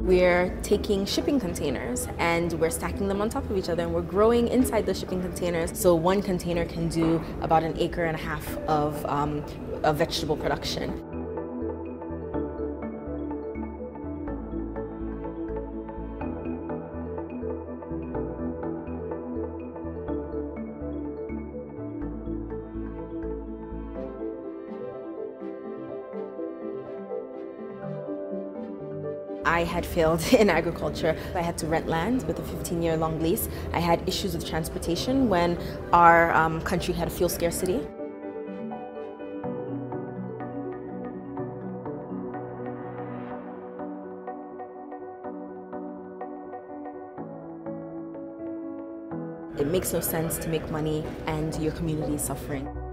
We're taking shipping containers and we're stacking them on top of each other, and we're growing inside the shipping containers. So one container can do about 1.5 acres of vegetable production. I had failed in agriculture. I had to rent land with a 15-year long lease. I had issues with transportation when our country had a fuel scarcity. It makes no sense to make money and your community is suffering.